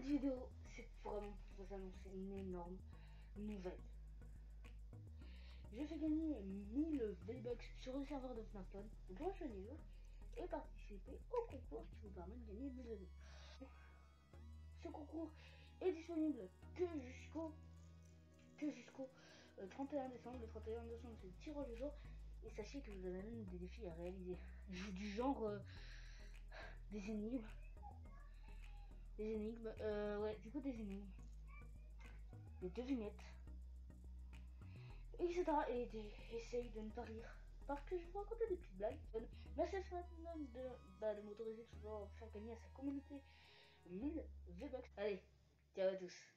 Cette vidéo, c'est vraiment pour vous annoncer une énorme nouvelle. Je fais gagner 1000 V-Bucks sur le serveur de FNAFPod. Rejoignez-le et participez au concours qui vous permet de gagner des jeux. Ce concours est disponible que jusqu'au 31 décembre. Le 31 décembre, c'est le tirage au sort. Et sachez que vous avez même des défis à réaliser. Du genre des énigmes. Ouais, du coup des énigmes. Des devinettes. Etc. Et essaye de ne pas rire. Parce que je vous raconter des petites blagues. Merci à Smartman de m'autoriser toujours à faire gagner à sa communauté 1000 V-Bucks. Allez, ciao à tous.